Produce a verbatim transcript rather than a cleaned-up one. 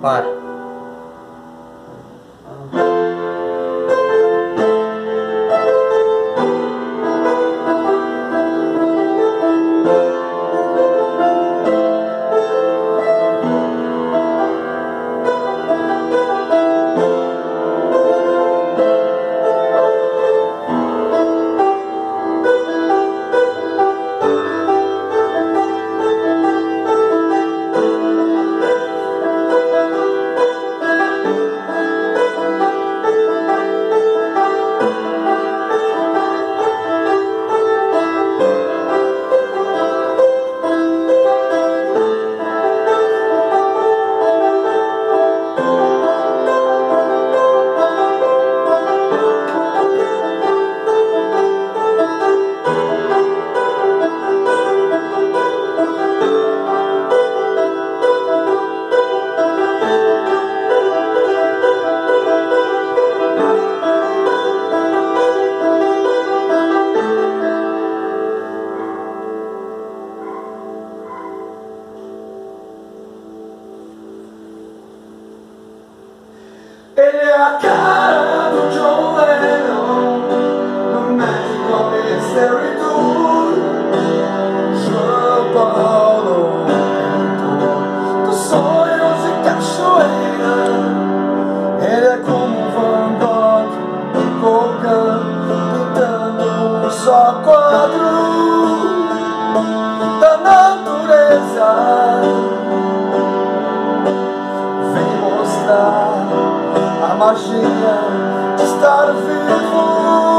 Para. Ele é a cara do John Lennon no Magical Mystery Tour. João Paulo, pintor dos sonhos e cachoeira. Ele é como um Van Gogh em Gauguin, pintando um só quadro da natureza. Vem mostrar a magia de estar vivo.